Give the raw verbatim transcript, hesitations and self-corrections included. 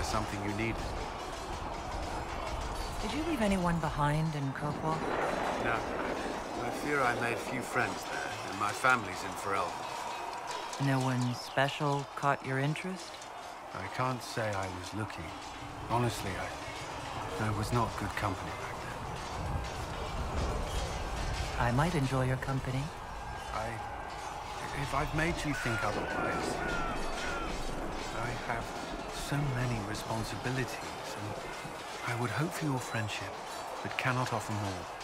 there something you needed. Did you leave anyone behind in Kirkwall? No. I fear I made few friends there, and my family's in Ferelden. No one special caught your interest? I can't say I was looking. Honestly, I... I was not good company back then. I might enjoy your company. I... If I've made you think otherwise... I have so many responsibilities, and I would hope for your friendship, but cannot offer more.